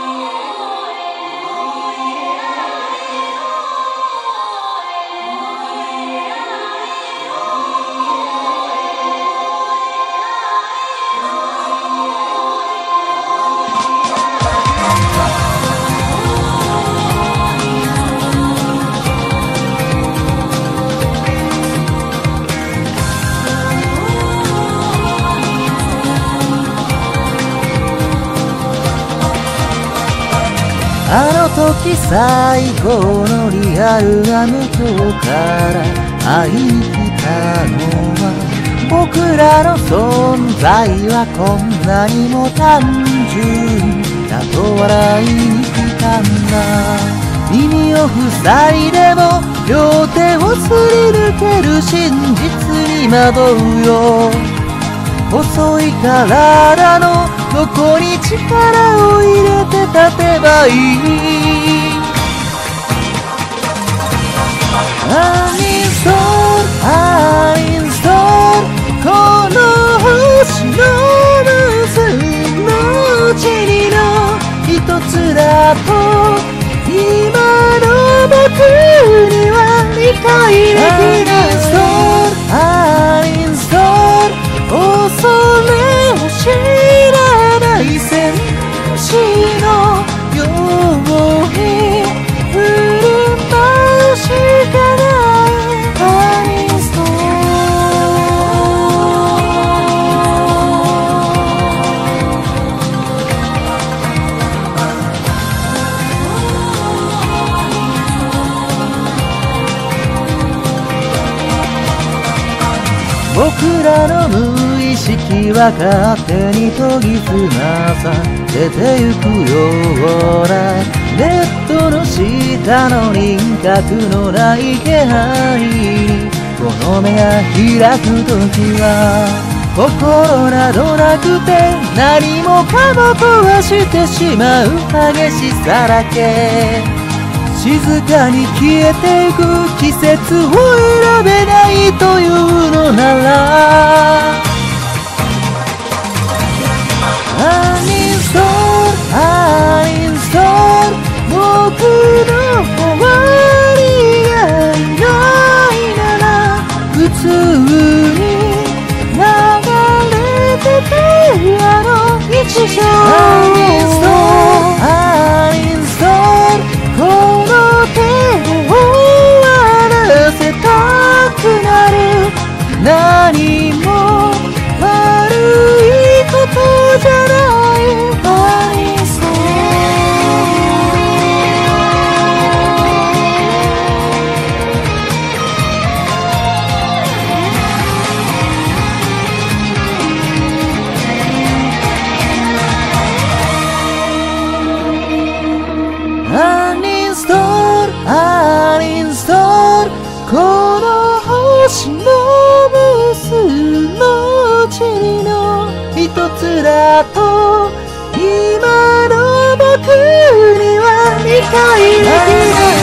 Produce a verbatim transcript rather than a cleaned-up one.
あの時最後のリアルな向こうから会いに来たのは、僕らの存在はこんなにも単純だと笑いに来たんだ。耳を塞いでも両手をすり抜ける真実に惑うよ。細い体のどこに力を入れて立てばいい。アンインストール、アンインストール、この星の無数のうちにの一つだと今の僕には理解できない。アンインストール、恐れを知らない戦士のように振る舞うしかない。アンインストール。僕らの無意識は勝手に研ぎ澄まさせてゆくようなネットの下の輪郭のない気配にこの目が開くときは心などなくて何もかも壊してしまう激しさだけ。静かに消えてゆく季節を選べないというのなら、アンインストール、アンインストール、僕の終わりがいないなら普通に流れててあの日常。アンインストール、アンインストール、この手で終わらせたくなる。何も悪いことじゃない。アンインストール。アンインストール、アンインストール、この星の無数のうちの一つだと今の僕には理解できない。